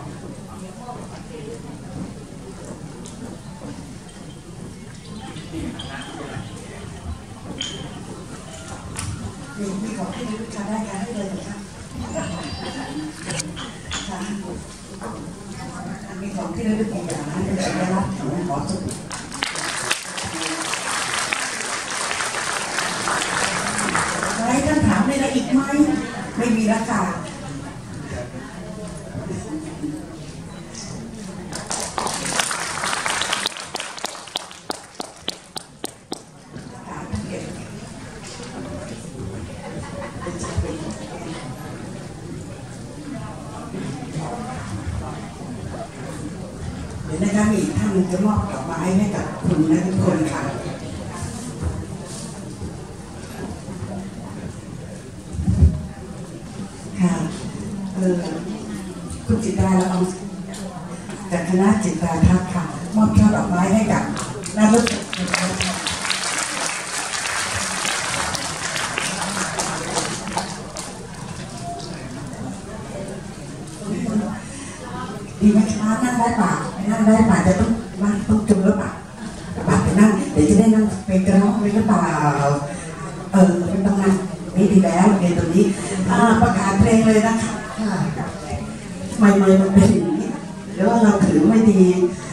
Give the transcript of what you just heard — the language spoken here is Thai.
มีของที่ลูกค้าได้การให้เลยนะครับมีของที่ลูกค้าอย่างนั้นเป็นสัญลักษณ์ของหอสุขอะไรท่านถามอะไรอีกไหมไม่มีราคาเดี๋ยวนะคะมีท่านจะมอบดอกไม้ให้กับคุณนะทุกคนค่ะค่ะคุณจิตราละอองจากคณะจิตราทัศน์ค่ะมอบช่อดอกไม้ให้กับนายกดีไหมคะนั่งได้ป่ะนั่งได้ป่ะจะต้องจุ่มหรือเปล่าป่ะไปนั่งเดี๋ยวจะได้นั่งเป็นกระน้องหรือเปล่าเป็นตรงนั้นนี่ดีแล้วในตรงนี้ประกาศเพลงเลยนะคะไม่มันเป็นอย่างนี้หรือว่าเราถือไม่ดี